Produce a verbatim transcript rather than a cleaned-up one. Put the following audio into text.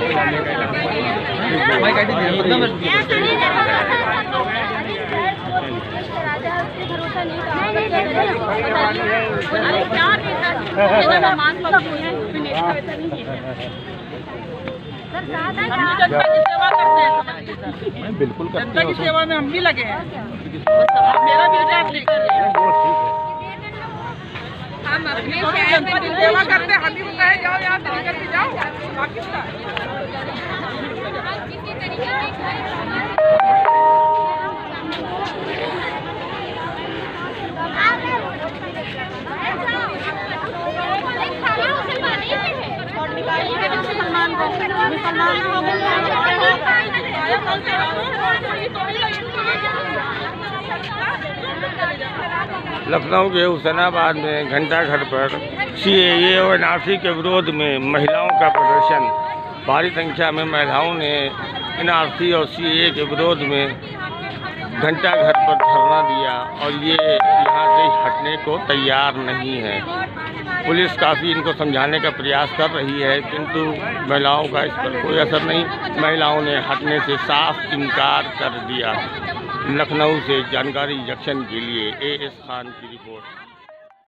बिल्कुल जनता की सेवा में हम भी लगे हैं। मेरा बेटा आप लेकर हम अपने जनता की सेवा करते हैं। हम भी बताए जाओ यहाँ से निकल के जाओ पाकिस्तान। लखनऊ के हुसैनाबाद में घंटा घर पर सी ए ए और एन आर सी के विरोध में महिलाओं का प्रदर्शन। भारी संख्या में महिलाओं ने एन आर सी और सी ए ए के विरोध में घंटा घर पर धरना दिया और ये यहाँ से हटने को तैयार नहीं है। पुलिस काफ़ी इनको समझाने का प्रयास कर रही है, किंतु महिलाओं का इस पर कोई असर नहीं। महिलाओं ने हटने से साफ इनकार कर दिया। लखनऊ से जानकारी जंक्शन के लिए ए एस खान की रिपोर्ट।